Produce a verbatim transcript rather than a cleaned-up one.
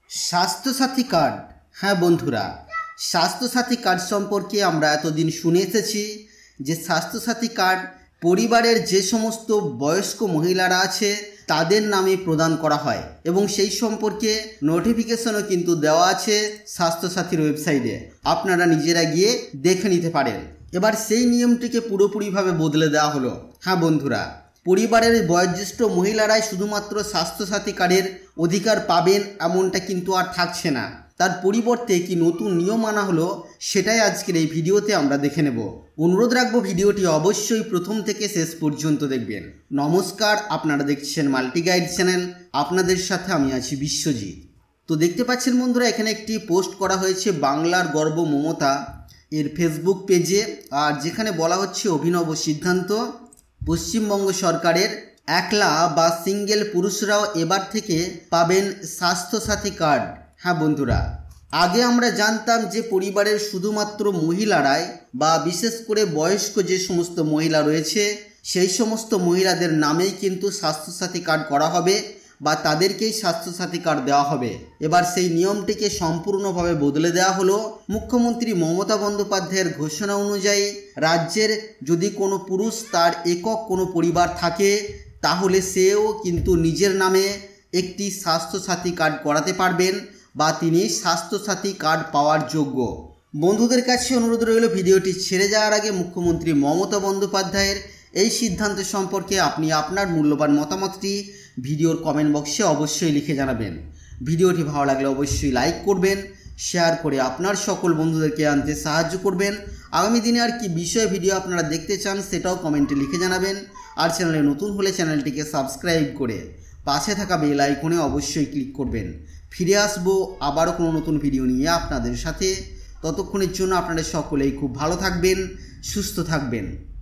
Swasthya Sathi card. হ্যাঁ বন্ধুরা, Swasthya Sathi card সম্পর্কে আমরা এতদিন শুনে এসেছি যে স্বাস্থ্যসাথী কার্ড পরিবারের যে সমস্ত বয়স্ক মহিলারা আছে তাদের নামে প্রদান করা হয় এবং সেই সম্পর্কে নোটিফিকেশনও কিন্তু দেওয়া আছে স্বাস্থ্যসাথীর ওয়েবসাইটে, আপনারা নিজেরা গিয়ে দেখে নিতে পারেন। এবার সেই নিয়মটিকে পুরোপুরিভাবে বদলে দেওয়া হলো। হ্যাঁ বন্ধুরা, পরিবারের বয়োজ্যেষ্ঠ মহিলারাই শুধুমাত্র স্বাস্থ্যসাথী কার্ডের অধিকার পাবেন এমনটা কিন্তু আর থাকছে না। তার পরিবর্তে কি নতুন নিয়ম আনা হলো সেটাই আজকের এই ভিডিওতে আমরা দেখে নেব। অনুরোধ রাখবো ভিডিওটি অবশ্যই প্রথম থেকে শেষ পর্যন্ত দেখবেন। নমস্কার, আপনারা দেখছেন মাল্টি গাইড চ্যানেল, আপনাদের সাথে আমি আছি বিশ্বজিৎ। তো দেখতে পাচ্ছেন বন্ধুরা, এখানে একটি পোস্ট করা হয়েছে বাংলার গর্ব মমতা এর ফেসবুক পেজে, আর যেখানে বলা হচ্ছে অভিনব সিদ্ধান্ত, পশ্চিমবঙ্গ সরকারের একলা বা সিঙ্গেল পুরুষরাও এবার থেকে পাবেন স্বাস্থ্যসাথী কার্ড। হ্যাঁ বন্ধুরা, আগে আমরা জানতাম যে পরিবারের শুধুমাত্র মহিলারাই বা বিশেষ করে বয়স্ক যে সমস্ত মহিলা রয়েছে সেই সমস্ত মহিলাদের নামেই কিন্তু স্বাস্থ্যসাথী কার্ড করা হবে বা তাদেরকেই স্বাস্থ্যসাথী কার্ড দেওয়া হবে। এবার সেই নিয়মটিকে সম্পূর্ণভাবে বদলে দেওয়া হলো। মুখ্যমন্ত্রী মমতা বন্দ্যোপাধ্যায়ের ঘোষণা অনুযায়ী রাজ্যের যদি কোনো পুরুষ তার একক কোনো পরিবার থাকে তাহলে সেও কিন্তু নিজের নামে একটি স্বাস্থ্যসাথী কার্ড করাতে পারবেন বা তিনি স্বাস্থ্যসাথী কার্ড পাওয়ার যোগ্য। বন্ধুদের কাছে অনুরোধ রইল, ভিডিওটি ছেড়ে যাওয়ার আগে মুখ্যমন্ত্রী মমতা বন্দ্যোপাধ্যায়ের এই সিদ্ধান্ত সম্পর্কে আপনি আপনার মূল্যবান মতামতটি ভিডিওর কমেন্ট বক্সে অবশ্যই লিখে জানাবেন। ভিডিওটি ভালো লাগলে অবশ্যই লাইক করবেন, শেয়ার করে আপনার সকল বন্ধুদেরকে আনতে সাহায্য করবেন। আগামী দিনে আর কি বিষয়ে ভিডিও আপনারা দেখতে চান সেটাও কমেন্টে লিখে জানাবেন। আর চ্যানেলে নতুন হলে চ্যানেলটিকে সাবস্ক্রাইব করে পাশে থাকা বেল আইকনে অবশ্যই ক্লিক করবেন। ফিরে আসবো আবারও কোনো নতুন ভিডিও নিয়ে আপনাদের সাথে। ততক্ষণের জন্য আপনারা সকলেই খুব ভালো থাকবেন, সুস্থ থাকবেন।